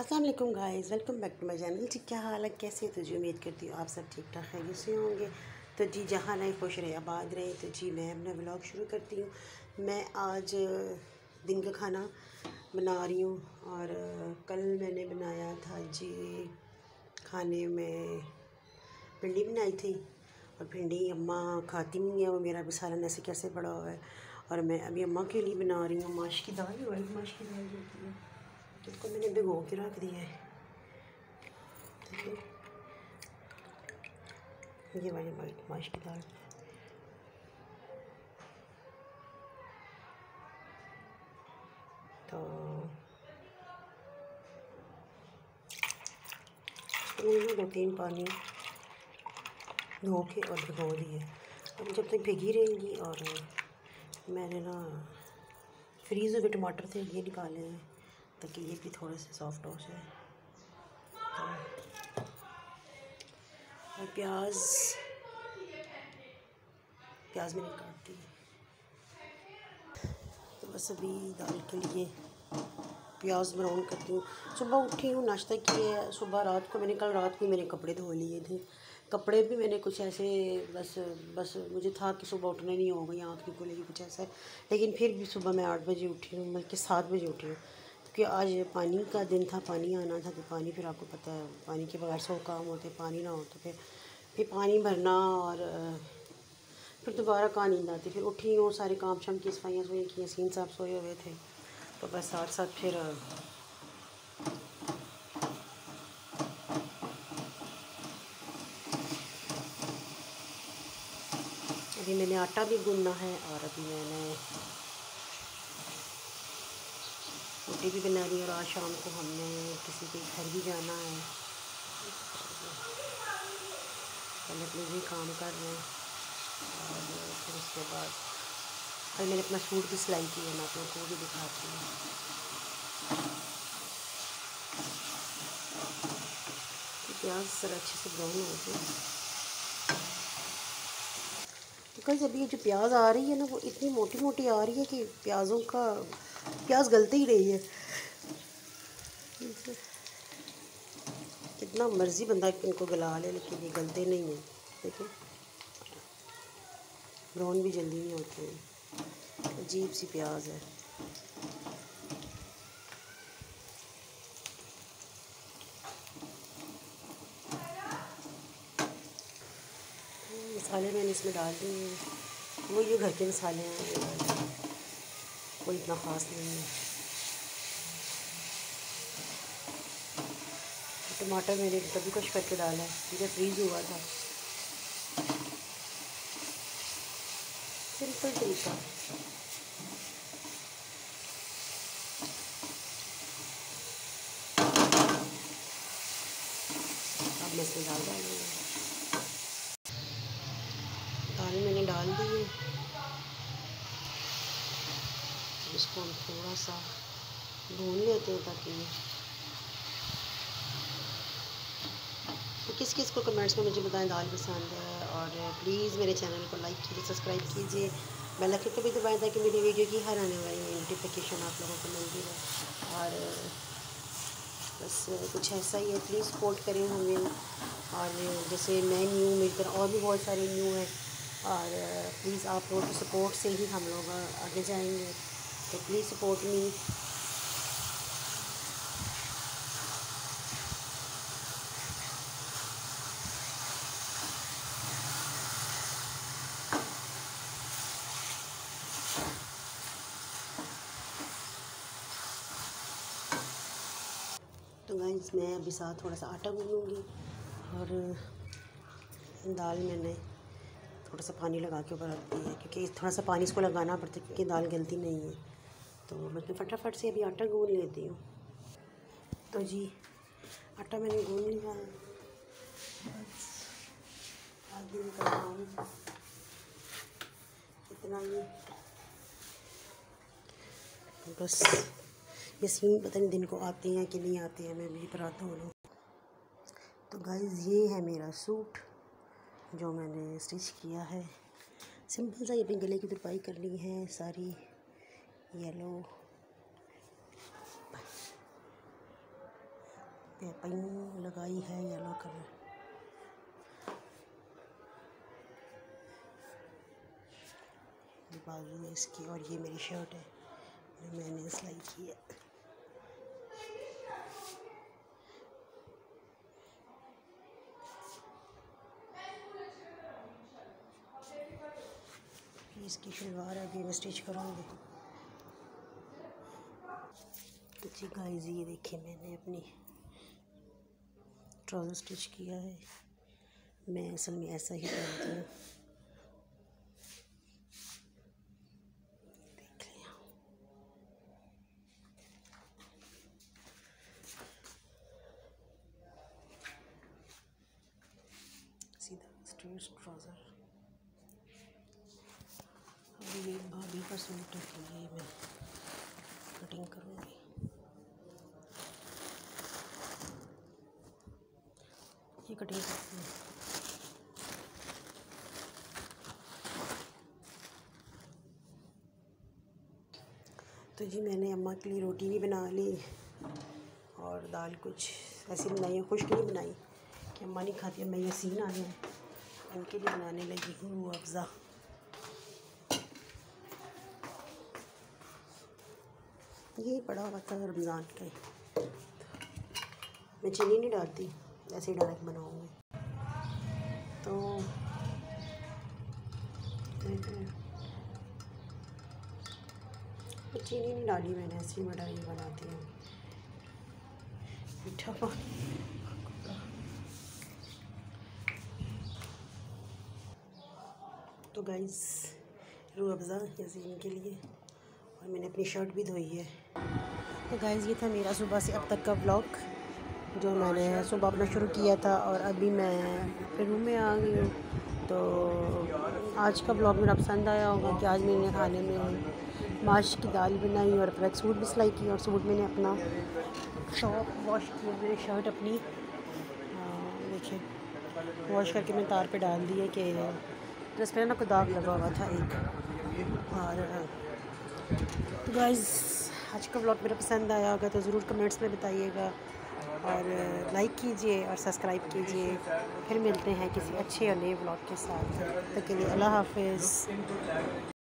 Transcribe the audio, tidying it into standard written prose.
अस्सलाम वालेकुम guys, welcome back to my channel. जी क्या हाल है, कैसे? तो जी उम्मीद करती हूँ आप सब ठीक ठाक खैरियत से होंगे। तो जी जहाँ रहे खुश रहे आबाद रहे। तो जी मैं अपना व्लॉग शुरू करती हूँ। मैं आज दिन का खाना बना रही हूँ और कल मैंने बनाया था जी खाने में भिंडी बनाई थी। और भिंडी अम्मा खाती नहीं है, वो मेरा भी सालन ऐसे कैसे पड़ा हुआ है। और मैं अभी अम्मा के लिए बना रही हूँ माश की दाल। वाइट माश की दाल जो होती है, इसको मैंने भिगो के रख दिया है। ये वाली वाइट माश की दाल तो मैंने 2-3 पानी धो के और भिगो दिए। अब जब तक भिगी रहेंगी। और मैंने ना फ्रीज़ हुए टमाटर थे, ये निकाले हैं ताकि ये भी थोड़े से सॉफ्ट हो जाए। और प्याज मैंने काट दी। तो बस अभी दाल के लिए प्याज ब्राउन करती हूँ। सुबह उठी हूँ, नाश्ता किया है। सुबह रात को मैंने कल रात को मैंने कपड़े धो लिए थे। कपड़े भी मैंने कुछ ऐसे बस मुझे था कि सुबह उठना नहीं होगा, आँख नहीं खुलेगी, कुछ ऐसा है। लेकिन फिर भी सुबह मैं 8 बजे उठी हूँ, बल्कि 7 बजे उठी हूँ, क्योंकि आज पानी का दिन था, पानी आना था। तो पानी फिर आपको पता है, पानी के बगैर 100 काम होते, पानी ना हो तो फिर पानी भरना। और फिर दोबारा कहाँ नींद आती। फिर उठी हूँ, सारे काम शाम की सफाइयाँ सोई की, यासीन साहब सोए हुए थे। तो बस साथ साथ फिर अभी मैंने आटा भी गूंदना है और अभी मैंने रोटी भी बना ली। और आज शाम को हमने किसी के घर भी जाना है। पहले अपने भी काम कर रहे हैं और फिर उसके बाद अभी मैंने अपना सूट भी सिलाई की है, मैं आप लोगों को भी दिखाती हूँ। प्याज ज़रा अच्छे से ब्राउन हो जाए। बिकॉज अभी ये जो प्याज आ रही है ना, वो इतनी मोटी मोटी आ रही है कि प्याज गलती ही नहीं है। कितना मर्ज़ी बंदा इनको गला ले, लेकिन ये गलते नहीं है। देखिए ब्राउन भी जल्दी नहीं होते हैं। अजीब सी प्याज है। मसाले मैंने इसमें डाल दिए हैं, वो ये घर के मसाले हैं, कोई इतना ख़ास नहीं है। टमाटर मैंने कभी कश करके डाला है, मुझे फ्रीज़ हुआ था। सिंपल तरीका। अब मैं इसमें दाल डालूँगी। दाल मैंने डाल दी है। इसको हम थोड़ा सा भून लेते हैं ताकि किस किस को कमेंट्स में मुझे बताएं दाल पसंद है। और प्लीज़ मेरे चैनल को लाइक कीजिए, सब्सक्राइब कीजिए, बेल आइकन को भी दबाएं ताकि मेरी वीडियो की हर आने वाली नोटिफिकेशन आप लोगों को मिलती रहे। और बस कुछ ऐसा ही है, प्लीज़ सपोर्ट करें हमें। और जैसे मैं न्यू, मेरी तरह और भी बहुत सारे न्यू हैं। और प्लीज़ आप लोगों की सपोर्ट से ही हम लोग आगे जाएंगे। तो प्लीज़ सपोर्ट मी। तो गाइस मैं अभी साथ थोड़ा सा आटा गूँधूँगी। और दाल मैंने थोड़ा सा पानी लगा के ऊपर रख दिया है, क्योंकि थोड़ा सा पानी इसको लगाना पड़ता है, क्योंकि दाल गलती नहीं है। तो मैं फटाफट से अभी आटा गूँध लेती हूँ। तो जी आटा मैंने गूँध लिया है। आज दिन का काम इतना ही। बस यासीन पता नहीं दिन को आते हैं कि नहीं आते हैं, मैं भी पर आता हूँ। तो गाइस ये है मेरा सूट जो मैंने स्टिच किया है। सिंपल सा, ये अपने गले की तुरपाई करनी है सारी येलो। पाइपिंग लगाई है येलो कलर। ये बाजू है इसकी और ये मेरी शर्ट है जो मैंने सिलाई की है। इसकी शलवार अभी मैं स्टिच करूँगी। तो जी गाइस ये देखिए मैंने अपनी ट्राउज़र स्टिच किया है। मैं असल में ऐसा ही पहनती हूँ। देख लिया। सीधा स्ट्रेट ट्राउज़र। अभी ये भाभी का सूट है कि ये मैं कटिंग करूँगी। ये कटिंग करती हूँ। तो जी मैंने अम्मा के लिए रोटी भी बना ली और दाल कुछ ऐसी बनाई है, खुश्क नहीं बनाई कि अम्मा नहीं खाती है। मैं यसीन आ गया उनके लिए बनाने लगी हूँ रूह अफ़ज़ा। यही पड़ा हुआ था रमज़ान का। मैं चीनी नहीं डालती, ऐसे ही डायरेक्ट बनाऊँगी। तो चीनी नहीं डाली मैंने, ऐसे ही मैं बनाती हूँ। मीठा पानी। तो गाइस रूह अफ़ज़ा यसीन के लिए, और मैंने अपनी शर्ट भी धोई है। तो गाइस ये था मेरा सुबह से अब तक का व्लॉग जो मैंने सुबह अपना शुरू किया था, और अभी मैं फिर रूम में आ गई हूँ। तो आज का व्लॉग मेरा पसंद आया होगा कि आज मैंने खाने में माश की दाल बनाई और फिर एक सूट भी सिलाई की, और सूट मैंने अपना शॉप वॉश किया। मैंने शर्ट अपनी देखिए वॉश करके मैं तार पे डाल दी है कि ड्रेस पे ना कोई दाग लगा हुआ था एक। और तो गाइस आज का व्लॉग मेरा पसंद आया होगा तो ज़रूर कमेंट्स में बताइएगा, और लाइक कीजिए और सब्सक्राइब कीजिए। फिर मिलते हैं किसी अच्छे और नए व्लॉग के साथ। तब तक के लिए अल्लाह हाफ़िज़।